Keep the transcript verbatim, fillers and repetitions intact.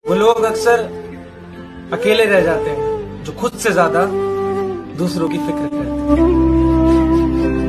वो लोग अक्सर अकेले रह जाते हैं जो खुद से ज्यादा दूसरों की फिक्र करते हैं।